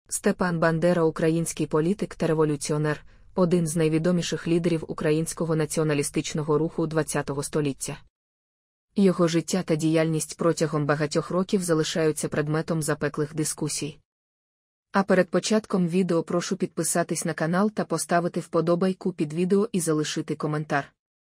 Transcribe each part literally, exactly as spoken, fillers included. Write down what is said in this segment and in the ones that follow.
Степан Бандера – український політик та революціонер, один з найвідоміших лідерів українського націоналістичного руху ХХ століття. Його життя та діяльність протягом багатьох років залишаються предметом запеклих дискусій. А перед початком відео прошу підписатись на канал та поставити вподобайку під відео і залишити коментар.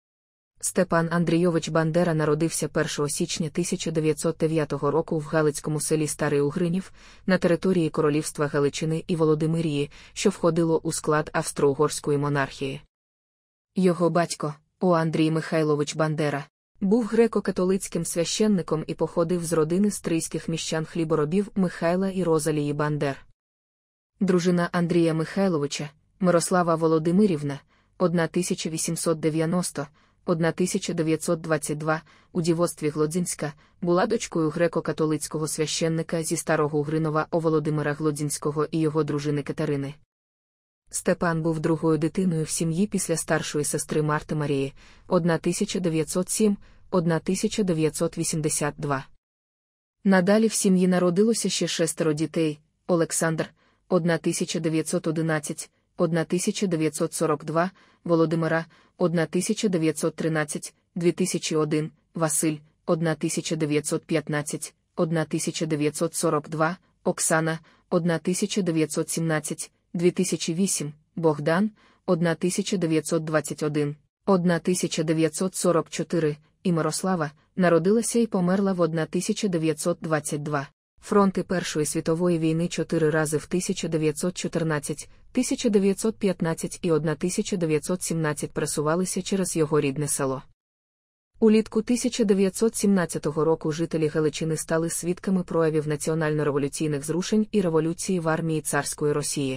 Степан Андрійович Бандера народився першого січня тисяча дев'ятсот дев'ятого року в галицькому селі Старий Угринів, на території Королівства Галичини і Володимирії, що входило у склад Австро-Угорської монархії. Його батько, О. Андрій Михайлович Бандера, був греко-католицьким священником і походив з родини стрийських міщан-хліборобів Михайла і Розалії Бандер. Дружина Андрія Михайловича, Мирослава Володимирівна, тисяча вісімсот дев'яностого - тисяча дев'ятсот двадцять другого, у дівоцтві Глодзинська, була дочкою греко-католицького священника зі Старого Угринова О. Володимира Глодзинського і його дружини Катерини. Степан був другою дитиною в сім'ї після старшої сестри Марти Марії, тисяча дев'ятсот сьомого - тисяча дев'ятсот вісімдесят другого. Надалі в сім'ї народилося ще шестеро дітей: Олександр, тисяча дев'ятсот одинадцятого - тисяча дев'ятсот сорок другого, Володимира, тисяча дев'ятсот тринадцятого - дві тисячі перший, Василь, тисяча дев'ятсот п'ятнадцятого - тисяча дев'ятсот сорок другого, Оксана, тисяча дев'ятсот сімнадцятого - дві тисячі восьмий, Богдан, тисяча дев'ятсот двадцять один - тисяча дев'ятсот сорок чотири, і Мирослава, народилася і померла в тисяча дев'ятсот двадцять другому. Фронти Першої світової війни чотири рази в тисяча дев'ятсот чотирнадцятому, тисяча дев'ятсот п'ятнадцятому і тисяча дев'ятсот сімнадцятому пересувалися через його рідне село. Улітку тисяча дев'ятсот сімнадцятого року жителі Галичини стали свідками проявів національно-революційних зрушень і революції в армії царської Росії.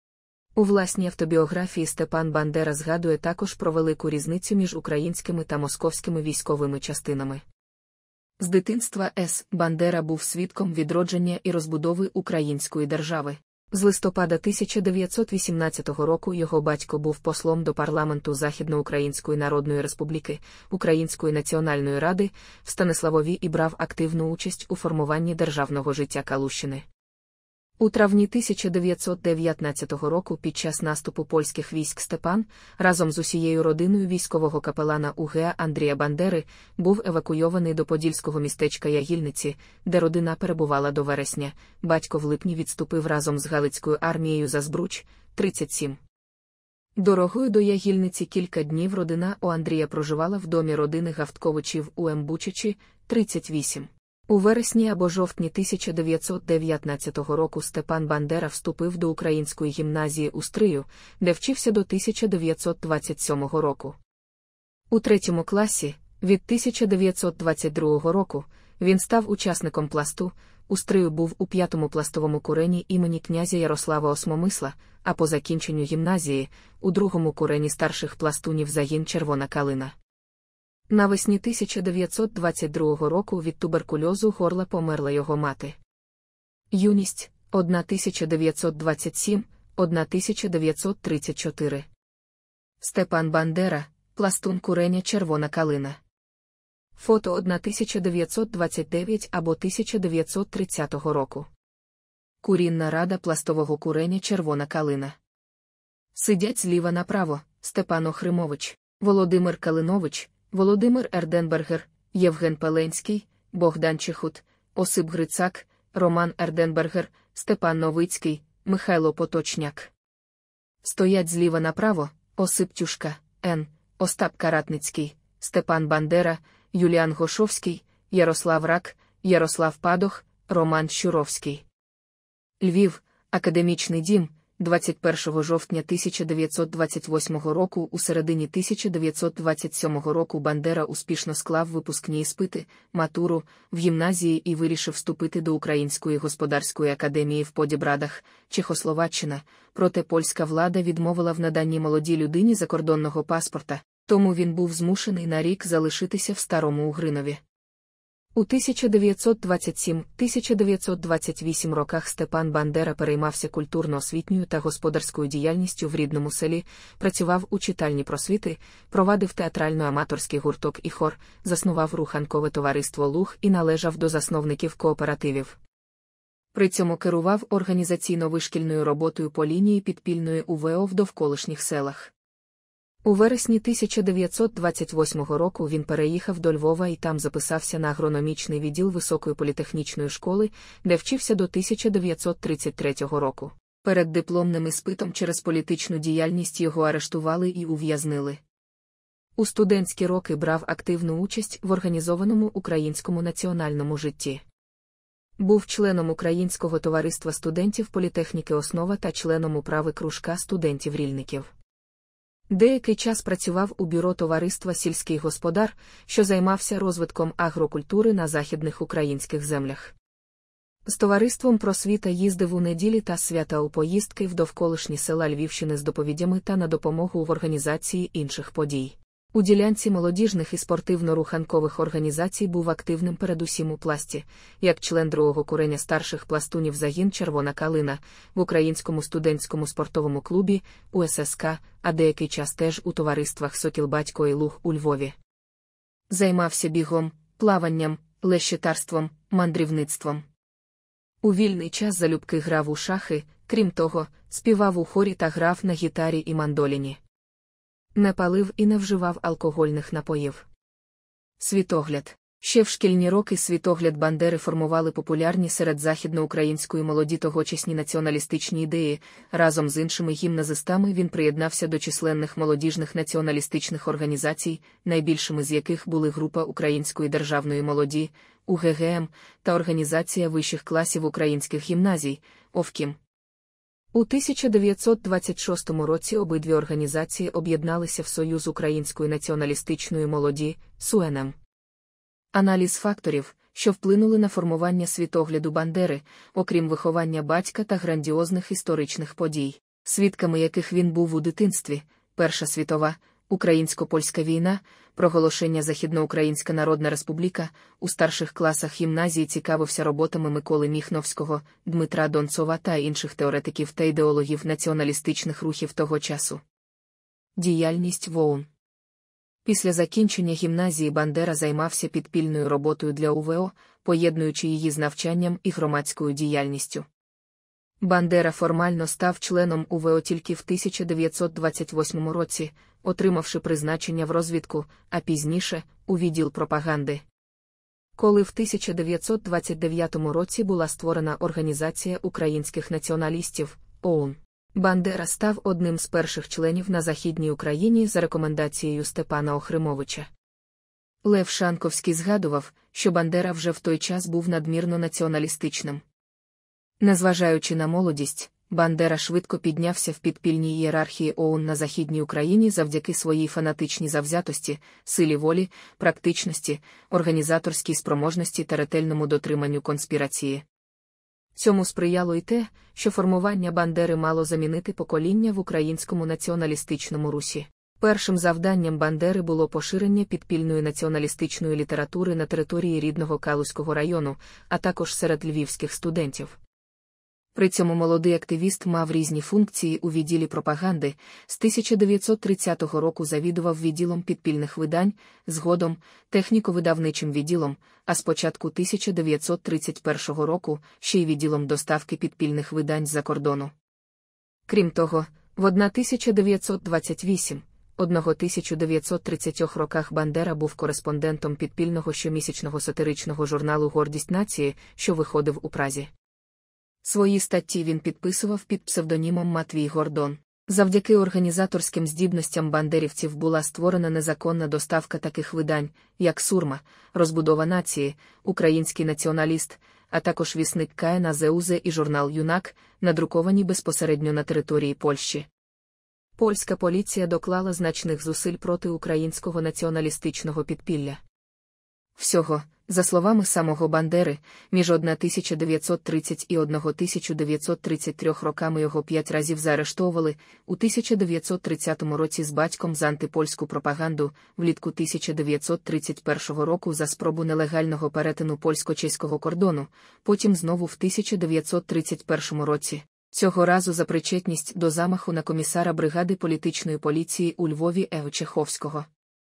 У власній автобіографії Степан Бандера згадує також про велику різницю між українськими та московськими військовими частинами. З дитинства С. Бандера був свідком відродження і розбудови української держави. З листопада тисяча дев'ятсот вісімнадцятого року його батько був послом до парламенту Західноукраїнської Народної Республіки, Української Національної Ради в Станиславові і брав активну участь у формуванні державного життя Калущини. У травні тисяча дев'ятсот дев'ятнадцятого року під час наступу польських військ Степан, разом з усією родиною військового капелана У Г А Андрія Бандери, був евакуйований до подільського містечка Ягільниці, де родина перебувала до вересня. Батько в липні відступив разом з Галицькою армією за Збруч, тридцять сім. Дорогою до Ягільниці кілька днів родина О. Андрія проживала в домі родини Гафтковичів у М. Бучичі, тридцять вісім. У вересні або жовтні тисяча дев'ятсот дев'ятнадцятого року Степан Бандера вступив до Української гімназії у Стрию, де вчився до тисяча дев'ятсот двадцять сьомого року. У третьому класі, від тисяча дев'ятсот двадцять другого року, він став учасником пласту, у Стрию був у п'ятому пластовому курені імені князя Ярослава Осмомисла, а по закінченню гімназії, у другому курені старших пластунів загін Червона Калина. Навесні тисяча дев'ятсот двадцять другого року від туберкульозу горла померла його мати. Юність – тисяча дев'ятсот двадцять сьомий - тисяча дев'ятсот тридцять чотири. Степан Бандера, пластун куреня Червона Калина. Фото тисяча дев'ятсот двадцять дев'ятого або тисяча дев'ятсот тридцятого року. Курінна рада пластового куреня Червона Калина. Сидять зліва направо: Степан Охримович, Володимир Калинович, Володимир Ерденбергер, Євген Пеленський, Богдан Чехут, Осип Грицак, Роман Ерденбергер, Степан Новицький, Михайло Поточняк. Стоять зліва направо: Осип Тюшка, Н., Остап Каратницький, Степан Бандера, Юліан Гошовський, Ярослав Рак, Ярослав Падох, Роман Щуровський. Львів, Академічний дім, двадцять першого жовтня тисяча дев'ятсот двадцять восьмого року. У середині тисяча дев'ятсот двадцять сьомого року Бандера успішно склав випускні іспити, матуру, в гімназії і вирішив вступити до Української господарської академії в Подібрадах, Чехословаччина, проте польська влада відмовила в наданні молодій людині закордонного паспорта, тому він був змушений на рік залишитися в Старому Угринові. У тисяча дев'ятсот двадцять сьомому - тисяча дев'ятсот двадцять восьмому роках Степан Бандера переймався культурно-освітньою та господарською діяльністю в рідному селі, працював у читальні просвіти, провадив театрально-аматорський гурток і хор, заснував руханкове товариство «Луг» і належав до засновників кооперативів. При цьому керував організаційно-вишкільною роботою по лінії підпільної У В О в довколишніх селах. У вересні тисяча дев'ятсот двадцять восьмого року він переїхав до Львова і там записався на агрономічний відділ Високої політехнічної школи, де вчився до тисяча дев'ятсот тридцять третього року. Перед дипломним іспитом через політичну діяльність його арештували і ув'язнили. У студентські роки брав активну участь в організованому українському національному житті. Був членом Українського товариства студентів політехніки «Основа» та членом управи кружка студентів-рільників. Деякий час працював у бюро товариства «Сільський господар», що займався розвитком агрокультури на західних українських землях. З товариством «Просвіта» їздив у неділі та свята у поїздки в довколишні села Львівщини з доповідями та на допомогу в організації інших подій. У ділянці молодіжних і спортивно-руханкових організацій був активним передусім у пласті, як член другого курення старших пластунів загін «Червона калина», в Українському студентському спортовому клубі, У С С К, а деякий час теж у товариствах «Сокіл Батько» і «Луг» у Львові. Займався бігом, плаванням, лещитарством, мандрівництвом. У вільний час залюбки грав у шахи, крім того, співав у хорі та грав на гітарі і мандоліні. Не палив і не вживав алкогольних напоїв. Світогляд. Ще в шкільні роки світогляд Бандери формували популярні серед західноукраїнської молоді тогочасні націоналістичні ідеї. Разом з іншими гімназистами він приєднався до численних молодіжних націоналістичних організацій, найбільшими з яких були Група Української державної молоді, У Г Г М, та Організація вищих класів українських гімназій, ОВКІМ. У тисяча дев'ятсот двадцять шостому році обидві організації об'єдналися в Союз Української націоналістичної молоді, С У Н М. Аналіз факторів, що вплинули на формування світогляду Бандери, окрім виховання батька та грандіозних історичних подій, свідками яких він був у дитинстві: Перша світова, Українсько-польська війна, проголошення Західноукраїнська Народна Республіка. У старших класах гімназії цікавився роботами Миколи Міхновського, Дмитра Донцова та інших теоретиків та ідеологів націоналістичних рухів того часу. Діяльність в О У Н. Після закінчення гімназії Бандера займався підпільною роботою для У В О, поєднуючи її з навчанням і громадською діяльністю. Бандера формально став членом У В О тільки в тисяча дев'ятсот двадцять восьмому році, отримавши призначення в розвідку, а пізніше – у відділ пропаганди. Коли в тисяча дев'ятсот двадцять дев'ятому році була створена Організація українських націоналістів, О У Н, Бандера став одним з перших членів на Західній Україні за рекомендацією Степана Охримовича. Лев Шанковський згадував, що Бандера вже в той час був надмірно націоналістичним. Незважаючи на молодість, Бандера швидко піднявся в підпільній ієрархії О У Н на Західній Україні завдяки своїй фанатичній завзятості, силі волі, практичності, організаторській спроможності та ретельному дотриманню конспірації. Цьому сприяло й те, що формування Бандери мало замінити покоління в українському націоналістичному русі. Першим завданням Бандери було поширення підпільної націоналістичної літератури на території рідного Калузького району, а також серед львівських студентів. При цьому молодий активіст мав різні функції у відділі пропаганди. З тисяча дев'ятсот тридцятого року завідував відділом підпільних видань, згодом – техніко-видавничим відділом, а з початку тисяча дев'ятсот тридцять першого року ще й відділом доставки підпільних видань з-за кордону. Крім того, в тисяча дев'ятсот двадцять восьмому - тисяча дев'ятсот тридцятому роках Бандера був кореспондентом підпільного щомісячного сатиричного журналу «Гордість нації», що виходив у Празі. Свої статті він підписував під псевдонімом Матвій Гордон. Завдяки організаторським здібностям бандерівців була створена незаконна доставка таких видань, як «Сурма», «Розбудова нації», «Український націоналіст», а також вісник К Н А З У З і журнал «Юнак», надруковані безпосередньо на території Польщі. Польська поліція доклала значних зусиль проти українського націоналістичного підпілля. Всього, за словами самого Бандери, між тисяча дев'ятсот тридцятим і тисяча дев'ятсот тридцять третім роками його п'ять разів заарештовували, у тисяча дев'ятсот тридцятому році з батьком за антипольську пропаганду, влітку тисяча дев'ятсот тридцять першого року за спробу нелегального перетину польсько-чеського кордону, потім знову в тисяча дев'ятсот тридцять першому році, цього разу за причетність до замаху на комісара бригади політичної поліції у Львові Е О Чеховського.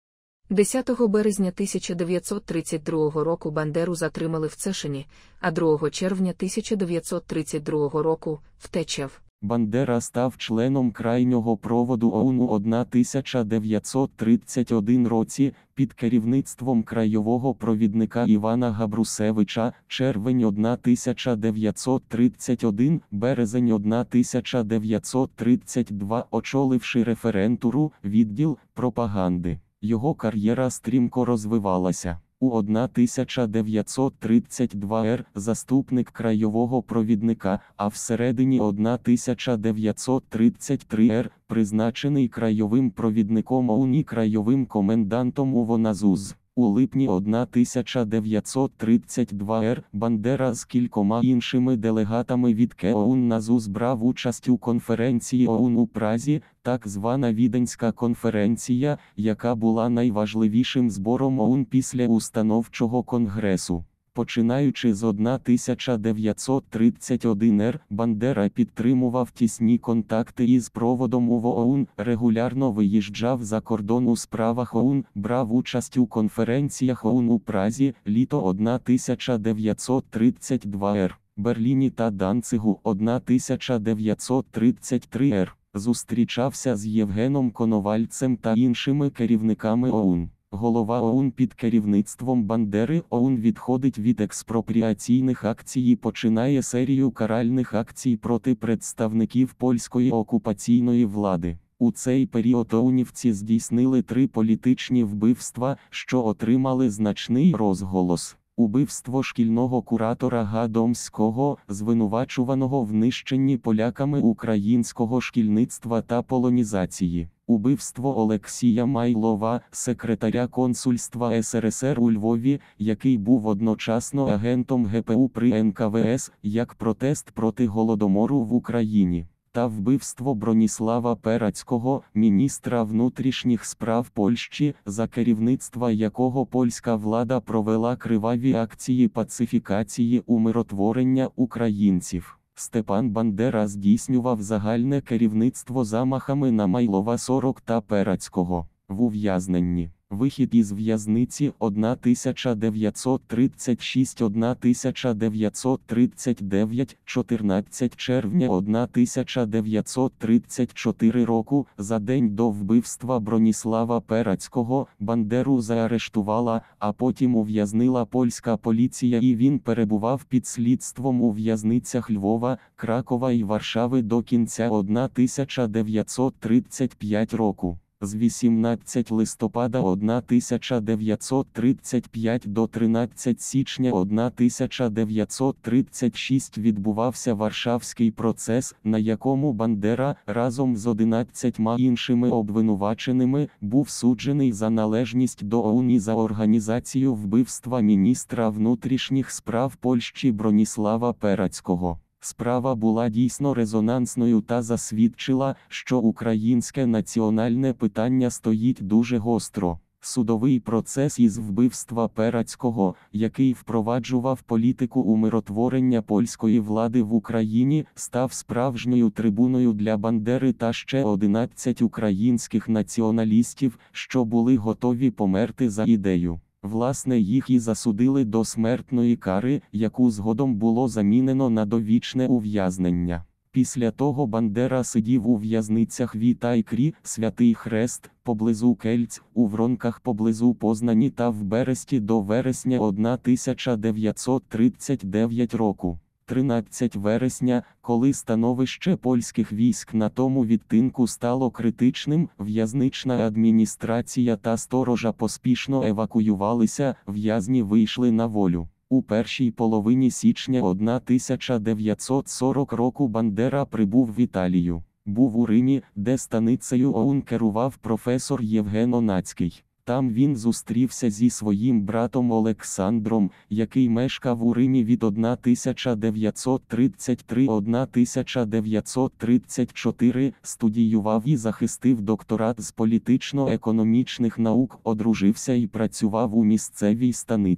десятого березня тисяча дев'ятсот тридцять другого року Бандеру затримали в Цешині, а другого червня тисяча дев'ятсот тридцять другого року – в Течев. Бандера став членом крайнього проводу ОУН у тисяча дев'ятсот тридцять першому році під керівництвом краєвого провідника Івана Габрусевича, червень тисяча дев'ятсот тридцять перший, березень тисяча дев'ятсот тридцять другий, очоливши референтуру, відділ пропаганди. Його кар'єра стрімко розвивалася. У тисяча дев'ятсот тридцять другому році заступник краєвого провідника, а всередині тисяча дев'ятсот тридцять третього року призначений краєвим провідником ОУН і краєвим комендантом УВОНАЗУЗ. У липні тисяча дев'ятсот тридцять другого року Бандера з кількома іншими делегатами від КЕ ОУН НАЗУЗ брав участь у конференції ОУН у Празі, так звана Віденська конференція, яка була найважливішим збором ОУН після установчого конгресу. Починаючи з тисяча дев'ятсот тридцять першого року, Бандера підтримував тісні контакти із проводом УВО-ОУН, регулярно виїжджав за кордон у справах ОУН, брав участь у конференціях ОУН у Празі, літо тисяча дев'ятсот тридцять другого року, Берліні та Данцигу тисяча дев'ятсот тридцять третього року, зустрічався з Євгеном Коновальцем та іншими керівниками ОУН. Голова ОУН під керівництвом Бандери ОУН відходить від експропріаційних акцій і починає серію каральних акцій проти представників польської окупаційної влади. У цей період оунівці здійснили три політичні вбивства, що отримали значний розголос. Убивство шкільного куратора Гадомського, звинувачуваного в нищенні поляками українського шкільництва та полонізації. Убивство Олексія Майлова, секретаря консульства ес ер ес ер у Львові, який був одночасно агентом ге пе у при ен ка ве ес, як протест проти Голодомору в Україні. Та вбивство Броніслава Перацького, міністра внутрішніх справ Польщі, за керівництва якого польська влада провела криваві акції пацифікації умиротворення українців. Степан Бандера здійснював загальне керівництво замахами на Майлова сорок та Перацького. В ув'язненні. Вихід із в'язниці тисяча дев'ятсот тридцять шостого - тисяча дев'ятсот тридцять дев'ятого, чотирнадцятого червня тисяча дев'ятсот тридцять четвертого року, за день до вбивства Броніслава Перацького, Бандеру заарештувала, а потім ув'язнила польська поліція і він перебував під слідством у в'язницях Львова, Кракова і Варшави до кінця тисяча дев'ятсот тридцять п'ятого року. З вісімнадцятого листопада тисяча дев'ятсот тридцять п'ятого до тринадцятого січня тисяча дев'ятсот тридцять шостого відбувався Варшавський процес, на якому Бандера, разом з одинадцятьма іншими обвинуваченими, був суджений за належність до ОУН і за організацію вбивства міністра внутрішніх справ Польщі Броніслава Перацького. Справа була дійсно резонансною та засвідчила, що українське національне питання стоїть дуже гостро. Судовий процес із вбивства Перацького, який впроваджував політику умиротворення польської влади в Україні, став справжньою трибуною для Бандери та ще одинадцяти українських націоналістів, що були готові померти за ідею. Власне, їх і засудили до смертної кари, яку згодом було замінено на довічне ув'язнення. Після того Бандера сидів у в'язницях Вітайкрі, Святий Хрест, поблизу Кельць, у Вронках поблизу Познані та в Бересті до вересня тисяча дев'ятсот тридцять дев'ятого року. тринадцятого вересня, коли становище польських військ на тому відтинку стало критичним, в'язнична адміністрація та сторожа поспішно евакуювалися, в'язні вийшли на волю. У першій половині січня тисяча дев'ятсот сорокого року Бандера прибув в Італію. Був у Римі, де станицею ОУН керував професор Євген Онацький. Там він зустрівся зі своїм братом Олександром, який мешкав у Римі від тисяча дев'ятсот тридцять третього до тисяча дев'ятсот тридцять четвертого, студіював і захистив докторат з політично-економічних наук, одружився і працював у місцевій станиці.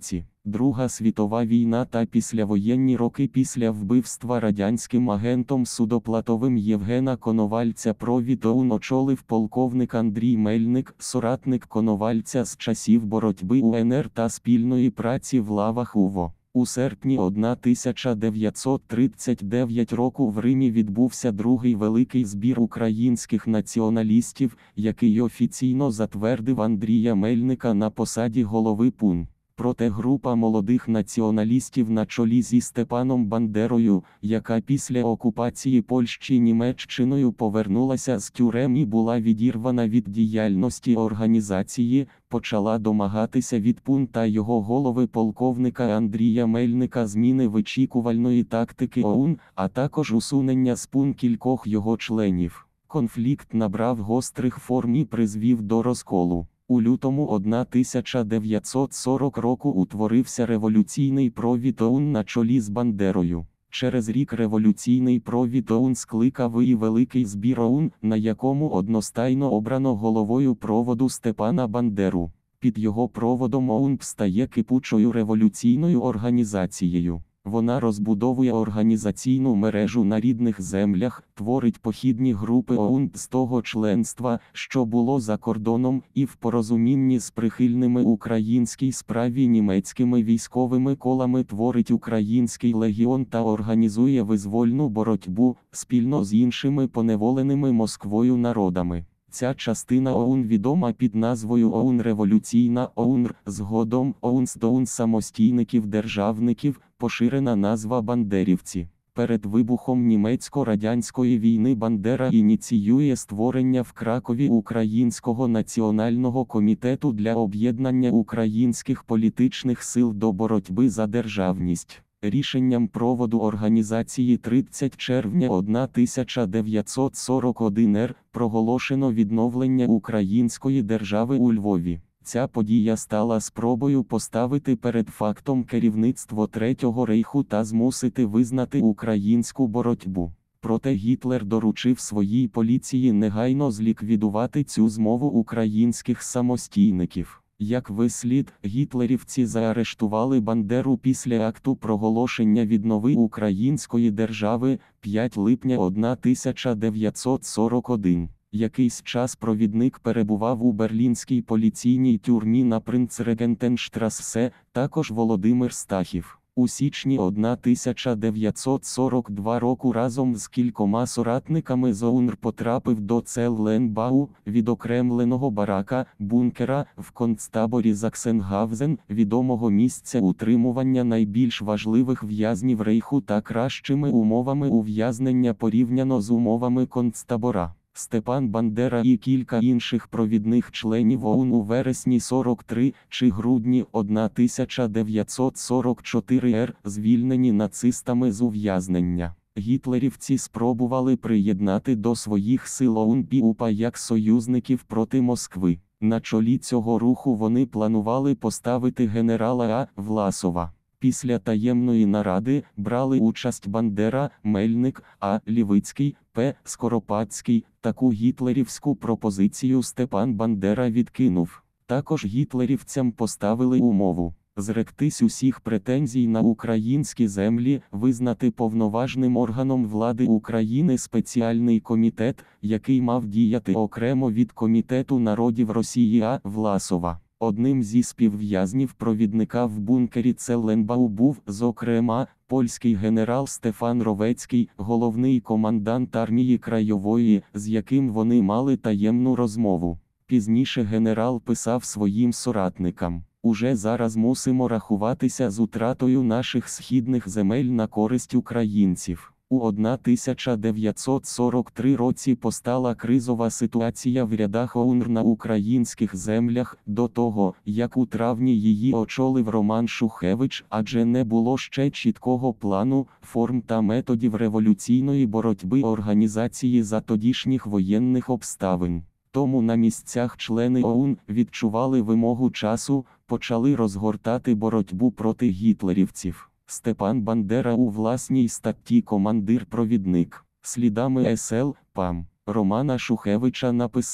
Друга світова війна та післявоєнні роки після вбивства радянським агентом судоплатовим Євгена Коновальця провід ОУН очолив полковник Андрій Мельник, соратник Коновальця з часів боротьби УНР та спільної праці в лавах УВО. У серпні тисяча дев'ятсот тридцять дев'ятого року в Римі відбувся другий великий збір українських націоналістів, який офіційно затвердив Андрія Мельника на посаді голови ПУН. Проте група молодих націоналістів на чолі зі Степаном Бандерою, яка після окупації Польщі Німеччиною повернулася з тюрем і була відірвана від діяльності організації, почала домагатися від ПУН та його голови полковника Андрія Мельника зміни вичікувальної тактики ОУН, а також усунення з ПУН кількох його членів. Конфлікт набрав гострих форм і призвів до розколу. У лютому тисяча дев'ятсот сорокого року утворився революційний провід ОУН на чолі з Бандерою. Через рік революційний провід ОУН скликав і великий збір ОУН, на якому одностайно обрано головою проводу Степана Бандеру. Під його проводом ОУН стає кипучою революційною організацією. Вона розбудовує організаційну мережу на рідних землях, творить похідні групи ОУН з того членства, що було за кордоном, і в порозумінні з прихильними українській справі німецькими військовими колами творить Український легіон та організує визвольну боротьбу, спільно з іншими поневоленими Москвою народами. Ця частина ОУН відома під назвою ОУН Революційна, ОУНР, згодом ОУНС ОУН самостійників-державників, поширена назва бандерівці. Перед вибухом німецько-радянської війни Бандера ініціює створення в Кракові Українського національного комітету для об'єднання українських політичних сил до боротьби за державність. Рішенням проводу організації тридцятого червня тисяча дев'ятсот сорок першого р. проголошено відновлення української держави у Львові. Ця подія стала спробою поставити перед фактом керівництво Третього рейху та змусити визнати українську боротьбу. Проте Гітлер доручив своїй поліції негайно зліквідувати цю змову українських самостійників. Як вислід, гітлерівці заарештували Бандеру після акту проголошення віднови української держави п'ятого липня тисяча дев'ятсот сорок першого. Якийсь час провідник перебував у берлінській поліційній тюрмі на Принцрегентенштрассе, також Володимир Стахів. У січні тисяча дев'ятсот сорок другого року разом з кількома соратниками з ОУНР потрапив до Целленбау, відокремленого барака, бункера, в концтаборі Заксенгавзен, відомого місця утримування найбільш важливих в'язнів рейху та кращими умовами ув'язнення порівняно з умовами концтабора. Степан Бандера і кілька інших провідних членів ОУН у вересні сорок третього чи грудні тисяча дев'ятсот сорок четвертого р. звільнені нацистами з ув'язнення. Гітлерівці спробували приєднати до своїх сил ОУН ПІУПА як союзників проти Москви. На чолі цього руху вони планували поставити генерала А. Власова. Після таємної наради брали участь Бандера, Мельник, А. Лівицький, П. Скоропадський. Таку гітлерівську пропозицію Степан Бандера відкинув. Також гітлерівцям поставили умову зректись усіх претензій на українські землі, визнати повноважним органом влади України спеціальний комітет, який мав діяти окремо від Комітету народів Росії А. Власова. Одним зі співв'язнів провідника в бункері Целленбау був, зокрема, польський генерал Стефан Ровецький, головний командант армії Краєвої, з яким вони мали таємну розмову. Пізніше генерал писав своїм соратникам: «Уже зараз мусимо рахуватися з утратою наших східних земель на користь українців». У тисяча дев'ятсот сорок третьому році постала кризова ситуація в рядах ОУНР на українських землях, до того, як у травні її очолив Роман Шухевич, адже не було ще чіткого плану, форм та методів революційної боротьби організації за тодішніх воєнних обставин. Тому на місцях члени ОУН відчували вимогу часу, почали розгортати боротьбу проти гітлерівців. Степан Бандера у власній статті «Командир-провідник. Слідами ес ел, ПАМ» Романа Шухевича написав: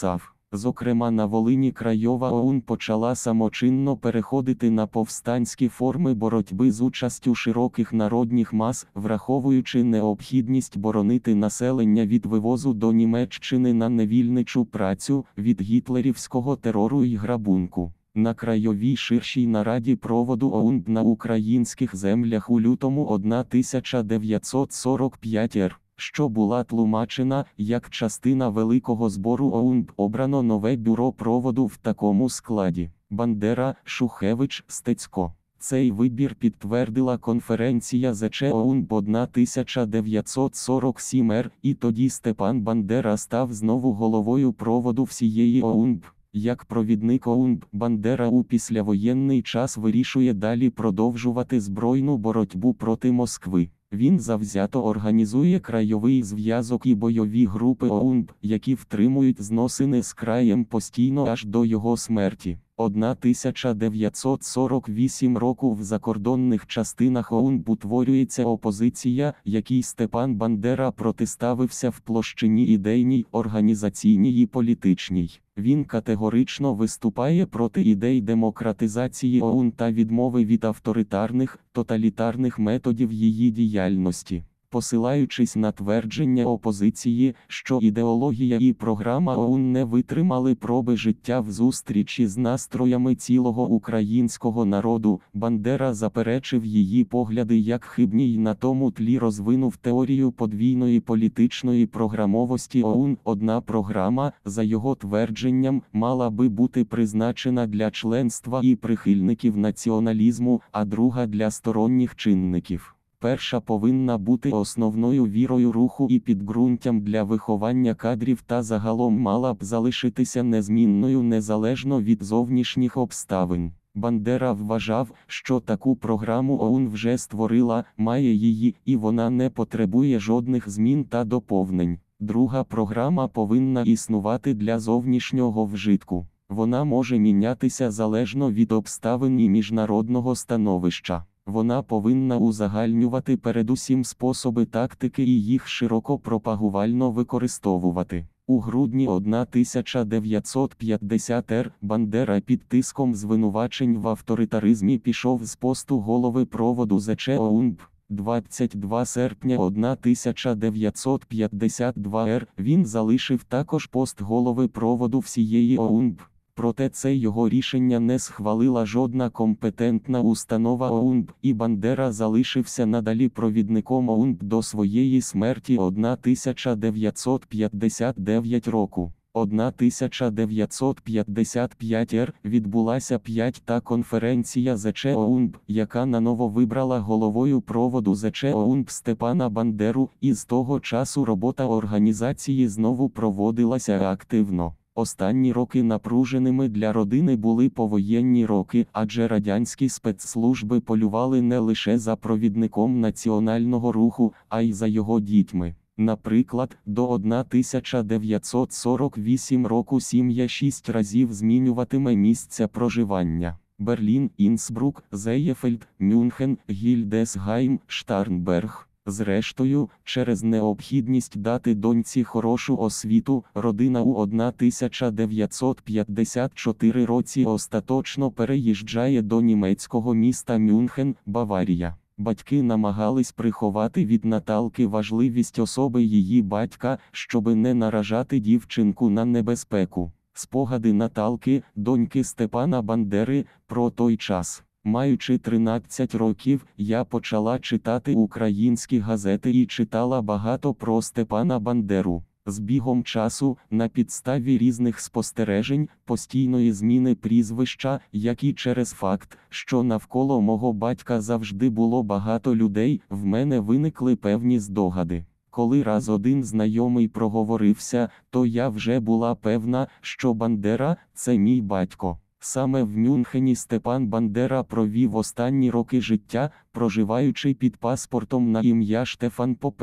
Зокрема, на Волині Крайова ОУН почала самочинно переходити на повстанські форми боротьби з участю широких народних мас, враховуючи необхідність боронити населення від вивозу до Німеччини на невільничу працю, від гітлерівського терору і грабунку. На Крайовій ширшій нараді проводу ОУН на українських землях у лютому тисяча дев'ятсот сорок п'ятого року, що була тлумачена як частина Великого збору ОУН, обрано нове бюро проводу в такому складі: Бандера, Шухевич, Стецько. Цей вибір підтвердила конференція ЗЧ ОУН тисяча дев'ятсот сорок сьомого року, і тоді Степан Бандера став знову головою проводу всієї ОУН. Як провідник ОУН, Бандера у післявоєнний час вирішує далі продовжувати збройну боротьбу проти Москви. Він завзято організує крайовий зв'язок і бойові групи ОУН, які втримують зносини з краєм постійно аж до його смерті. тисяча дев'ятсот сорок восьмого року в закордонних частинах ОУН утворюється опозиція, якій Степан Бандера протиставився в площині ідейній, організаційній і політичній. Він категорично виступає проти ідей демократизації ОУН та відмови від авторитарних, тоталітарних методів її діяльності. Посилаючись на твердження опозиції, що ідеологія і програма ОУН не витримали проби життя в зустрічі з настроями цілого українського народу, Бандера заперечив її погляди як хибні й на тому тлі розвинув теорію подвійної політичної програмовості ОУН. Одна програма, за його твердженням, мала би бути призначена для членства і прихильників націоналізму, а друга для сторонніх чинників. Перша повинна бути основною вірою руху і підґрунтям для виховання кадрів та загалом мала б залишитися незмінною незалежно від зовнішніх обставин. Бандера вважав, що таку програму ОУН вже створила, має її, і вона не потребує жодних змін та доповнень. Друга програма повинна існувати для зовнішнього вжитку. Вона може мінятися залежно від обставин і міжнародного становища. Вона повинна узагальнювати передусім способи тактики і їх широко пропагувально використовувати. У грудні тисяча дев'ятсот п'ятдесятого року Бандера під тиском звинувачень в авторитаризмі пішов з посту голови проводу ЗЧ ОУН. двадцять другого серпня тисяча дев'ятсот п'ятдесят другого року він залишив також пост голови проводу всієї ОУН. Проте це його рішення не схвалила жодна компетентна установа ОУН, і Бандера залишився надалі провідником ОУН до своєї смерті тисяча дев'ятсот п'ятдесят дев'ятого року. тисяча дев'ятсот п'ятдесят п'ятого року відбулася п'ята конференція ЗЧ ОУН, яка наново вибрала головою проводу ЗЧ ОУН Степана Бандеру, і з того часу робота організації знову проводилася активно. Останні роки напруженими для родини були повоєнні роки, адже радянські спецслужби полювали не лише за провідником національного руху, а й за його дітьми. Наприклад, до тисяча дев'ятсот сорок восьмого року сім'я шість разів змінюватиме місця проживання: Берлін, Інсбрук, Зеєфельд, Мюнхен, Гільдесгайм, Штарнберг. Зрештою, через необхідність дати доньці хорошу освіту, родина у тисяча дев'ятсот п'ятдесят четвертому році остаточно переїжджає до німецького міста Мюнхен, Баварія. Батьки намагались приховати від Наталки важливість особи її батька, щоби не наражати дівчинку на небезпеку. Спогади Наталки, доньки Степана Бандери, про той час. Маючи тринадцять років, я почала читати українські газети і читала багато про Степана Бандеру. З бігом часу, на підставі різних спостережень, постійної зміни прізвища, як і через факт, що навколо мого батька завжди було багато людей, в мене виникли певні здогади. Коли раз один знайомий проговорився, то я вже була певна, що Бандера – це мій батько. Саме в Мюнхені Степан Бандера провів останні роки життя, проживаючи під паспортом на ім'я Штефан Попель.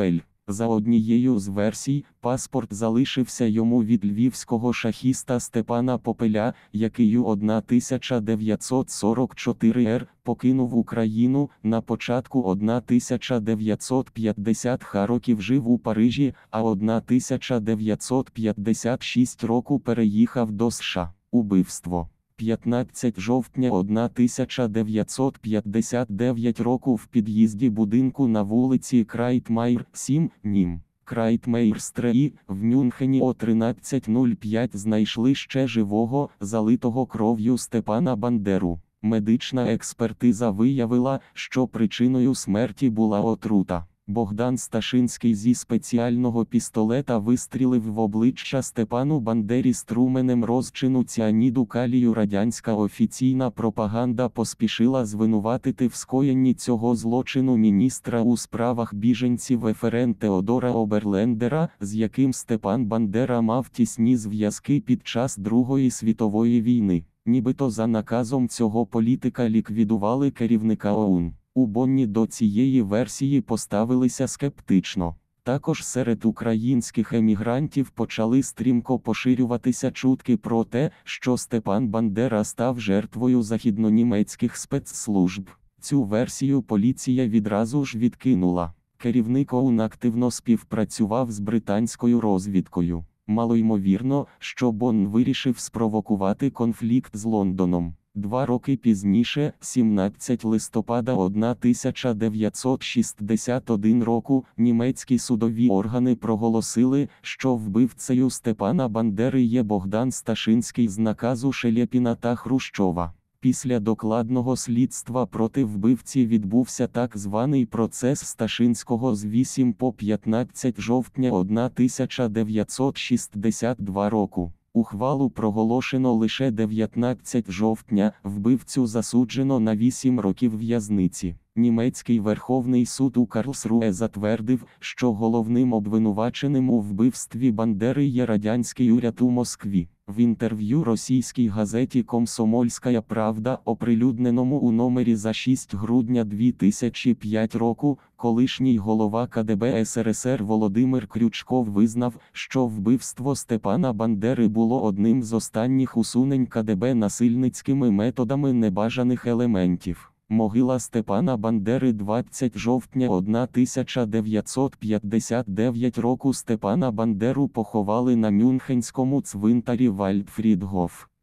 За однією з версій, паспорт залишився йому від львівського шахіста Степана Попеля, який у тисяча дев'ятсот сорок чотири році покинув Україну, на початку тисяча дев'ятсот п'ятдесятих років жив у Парижі, а тисяча дев'ятсот п'ятдесят шостого року переїхав до США. Убивство. п'ятнадцятого жовтня тисяча дев'ятсот п'ятдесят дев'ятого року в під'їзді будинку на вулиці Крайтмайр, сім, Нім. Крайтмейрстрей, в Мюнхені о тринадцята нуль п'ять знайшли ще живого, залитого кров'ю Степана Бандеру. Медична експертиза виявила, що причиною смерті була отрута. Богдан Сташинський зі спеціального пістолета вистрілив в обличчя Степану Бандері струменем розчину ціаніду калію. Радянська офіційна пропаганда поспішила звинуватити в скоєнні цього злочину міністра у справах біженців еф ер ен Теодора Оберлендера, з яким Степан Бандера мав тісні зв'язки під час Другої світової війни. Нібито за наказом цього політика ліквідували керівника о у ен. У Бонні до цієї версії поставилися скептично. Також серед українських емігрантів почали стрімко поширюватися чутки про те, що Степан Бандера став жертвою західнонімецьких спецслужб. Цю версію поліція відразу ж відкинула. Керівник о у ен активно співпрацював з британською розвідкою. Малоймовірно, що Бонн вирішив спровокувати конфлікт з Лондоном. Два роки пізніше, сімнадцятого листопада тисяча дев'ятсот шістдесят першого року, німецькі судові органи проголосили, що вбивцею Степана Бандери є Богдан Сташинський з наказу Шелєпіна та Хрущова. Після докладного слідства проти вбивці відбувся так званий процес Сташинського з восьмого по п'ятнадцяте жовтня тисяча дев'ятсот шістдесят другого року. Ухвалу проголошено лише дев'ятнадцятого жовтня, вбивцю засуджено на вісім років в'язниці. Німецький Верховний суд у Карлсруе затвердив, що головним обвинуваченим у вбивстві Бандери є радянський уряд у Москві. В інтерв'ю російській газеті «Комсомольська правда», оприлюдненому у номері за шостого грудня дві тисячі п'ятого року, колишній голова ка де бе ес ер ес ер Володимир Крючков визнав, що вбивство Степана Бандери було одним з останніх усунень ка де бе насильницькими методами небажаних елементів. Могила Степана Бандери двадцятого жовтня тисяча дев'ятсот п'ятдесят дев'ятого року. Степана Бандеру поховали на Мюнхенському цвинтарі Вальдфрідгоф.